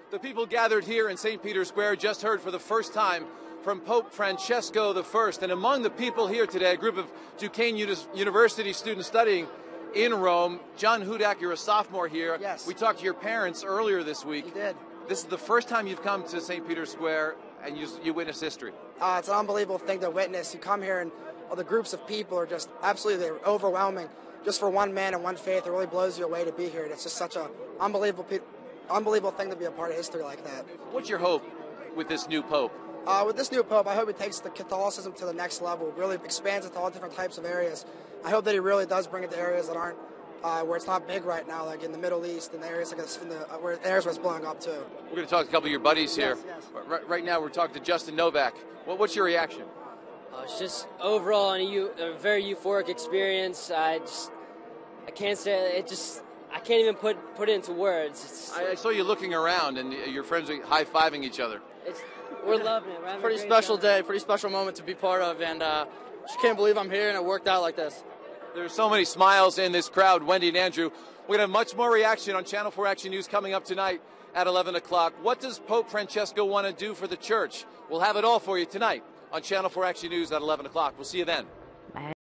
The people gathered here in St. Peter's Square just heard for the first time from Pope Francesco I. And among the people here today, a group of Duquesne University students studying in Rome. John Hudock, you're a sophomore here. Yes. We talked to your parents earlier this week. We did. This is the first time you've come to St. Peter's Square and you witness history. It's an unbelievable thing to witness. You come here and the groups of people are just absolutely overwhelming. Just for one man and one faith, it really blows you away to be here. And it's just such an unbelievable thing to be a part of history like that. What's your hope with this new Pope? With this new Pope, I hope he takes the Catholicism to the next level, really expands it to all different types of areas. I hope that he really does bring it to areas that aren't, where it's not big right now, like in the Middle East and areas like where it's blowing up too. We're going to talk to a couple of your buddies here. Yes. Right now we're talking to Justin Novak. What's your reaction? It's just overall a very euphoric experience. I can't say it. I can't even put it into words. I saw you looking around, and your friends are high-fiving each other. We're loving it. We're having pretty special day, pretty special moment to be part of, and just can't believe I'm here and it worked out like this. There's so many smiles in this crowd. Wendy and Andrew, we're going to have much more reaction on Channel 4 Action News coming up tonight at 11 o'clock. What does Pope Francesco want to do for the church? We'll have it all for you tonight on Channel 4 Action News at 11 o'clock. We'll see you then.